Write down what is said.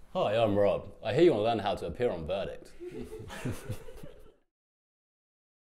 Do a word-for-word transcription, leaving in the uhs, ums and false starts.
Hi, I'm Rob. I hear you want to learn how to appear on Verdict.